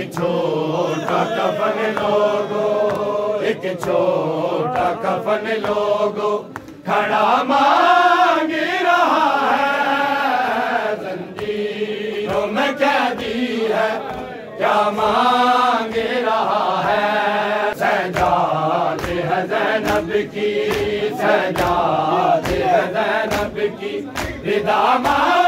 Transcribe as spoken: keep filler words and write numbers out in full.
छोटा कफन लोगो, एक छोटा कफन लोगो, खड़ा मांग रहा है। जंजीरों में कैदी है, क्या मांग रहा है। सजाद है ज़ैनब की, सजाद है ज़ैनब की, रिदा मांग